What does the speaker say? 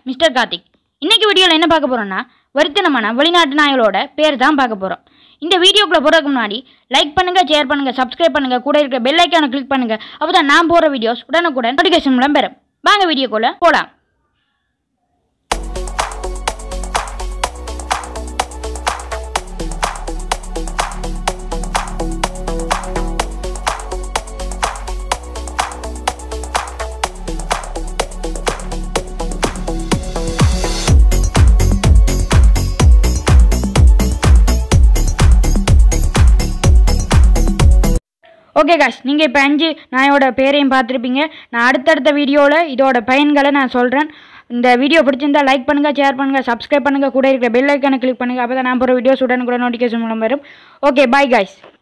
Mister Karthik. இன்னைக்கு வீடியோவில் என்ன பார்க்க போகிறோம்னா, வருத்தனமான வெளிநாட்டு நாய்களோட பேர் தான் பார்க்க போகிறோம். இந்த வீடியோக்குள்ளே போகிறதுக்கு முன்னாடி லைக் பண்ணுங்கள், ஷேர் பண்ணுங்கள், சப்ஸ்கிரைப் பண்ணுங்கள், கூட இருக்கிற பெல் ஐக்கானை கிளிக் பண்ணுங்கள். அப்போ தான் நான் போகிற வீடியோஸ் உடனுக்குடன் நோட்டிஃபிகேஷன் மூலம் பெறும். வாங்க வீடியோக்குள்ளே போகலாம். ஓகே காஷ், நீங்கள் இப்போ 5 நாயோட பேரையும் பார்த்துருப்பீங்க. நான் அடுத்தடுத்த வீடியோவில் இதோட பயன்களை நான் சொல்கிறேன். இந்த வீடியோ பிடிச்சிருந்தா லைக் பண்ணுங்கள், ஷேர் பண்ணுங்கள், சப்ஸ்கிரைப் பண்ணுங்கள், கூட இருக்கிற பெல் ஐக்கானை கிளிக் பண்ணுங்கள். அப்போ தான் நான் போகிற வீடியோஸ் உடனுக்குடன் நோட்டிஃபிகேஷன் மூலம் வரும். Okay, bye guys.